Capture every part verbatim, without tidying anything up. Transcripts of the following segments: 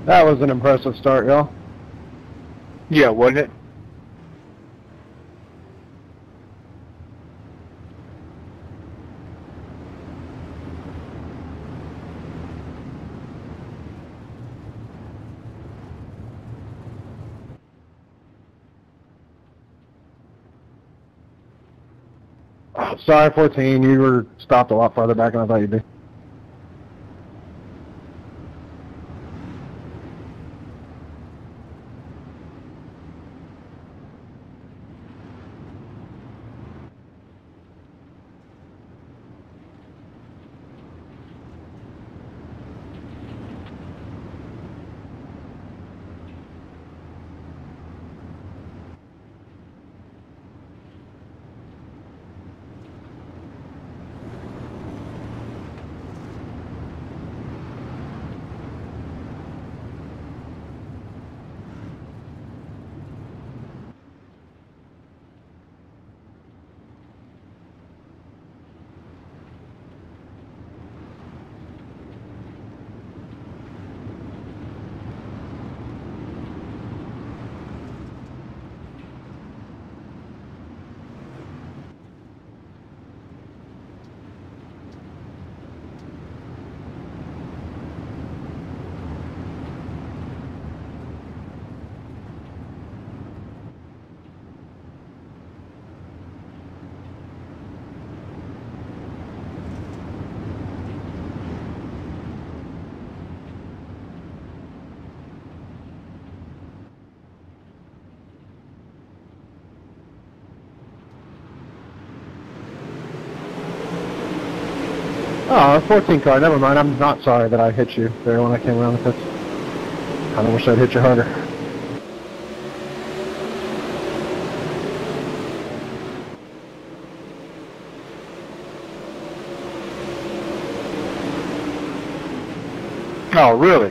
That was an impressive start, y'all. Yeah, wasn't it? Oh, sorry, fourteen. You were stopped a lot farther back than I thought you'd be. Oh, fourteen car. Never mind. I'm not sorry that I hit you there when I came around the pits. Kind of wish I'd hit you harder. Oh, really?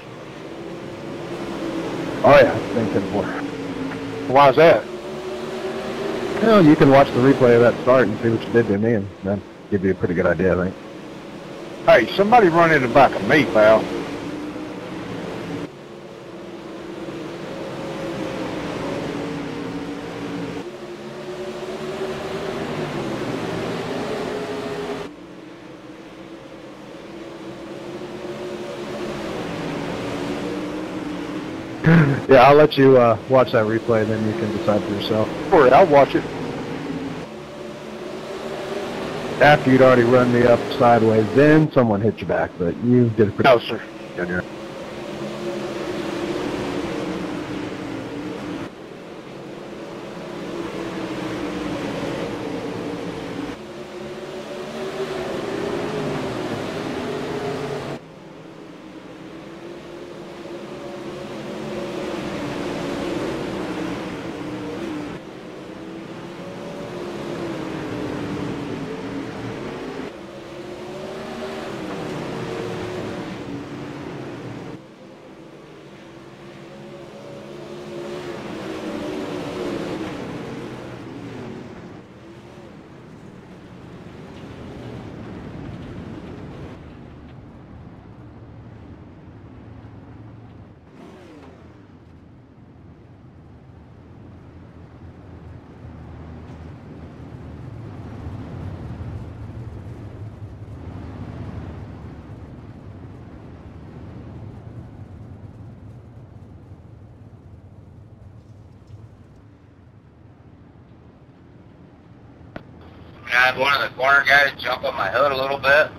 Oh yeah, thank you for. Why is that? Well, you can watch the replay of that start and see what you did to me, and that'll give you a pretty good idea, I think. Hey, somebody run in the back of me, pal. Yeah, I'll let you uh, watch that replay, then you can decide for yourself. All right, I'll watch it. After you'd already run me up sideways, then someone hit you back, but you did a pretty No, sir. good job. I had one of the corner guys jump on my hood a little bit.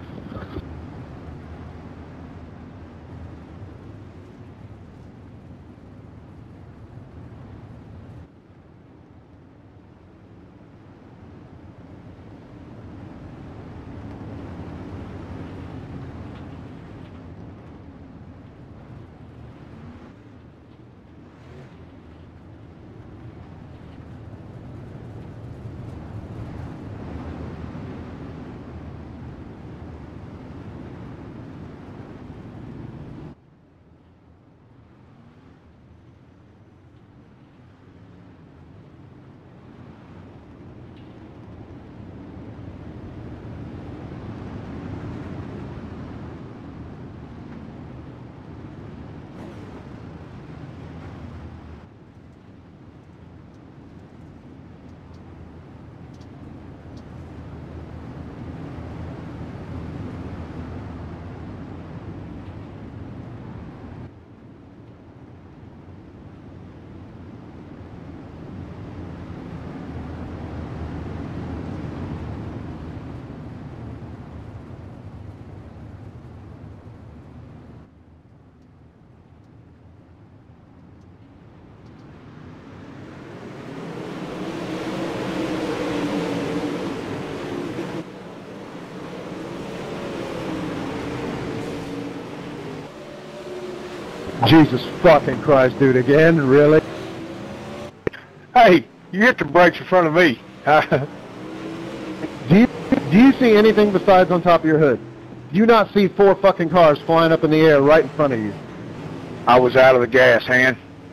Jesus fucking Christ, dude, again? Really? Hey, you hit the brakes in front of me. Do you, do you see anything besides on top of your hood? Do you not see four fucking cars flying up in the air right in front of you? I was out of the gas, hand.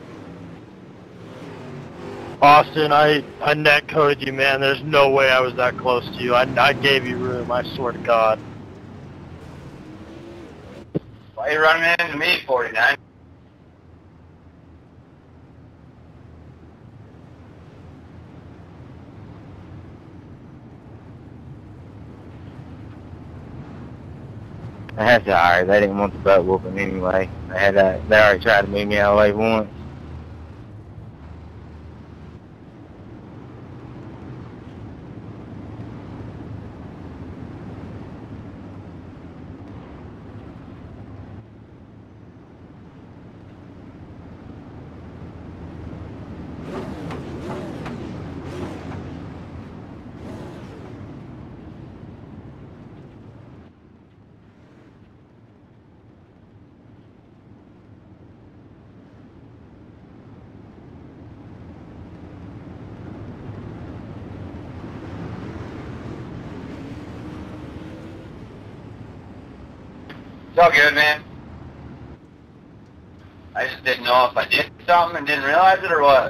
Austin, I, I net coded you, man. There's no way I was that close to you. I, I gave you room, I swear to God. Why you running into me, forty-nine? That's alright. They didn't want the butt whooping anyway. They had uh, they already tried to move me out of the way once. It's all good, man. I just didn't know if I did something and didn't realize it or what.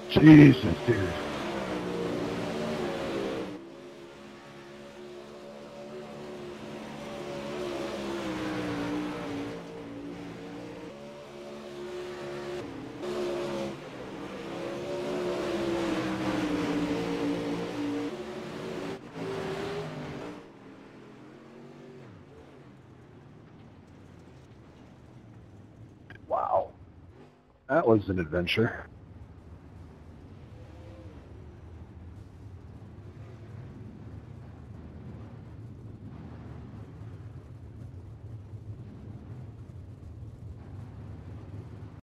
Jesus, dude. Wow. That was an adventure.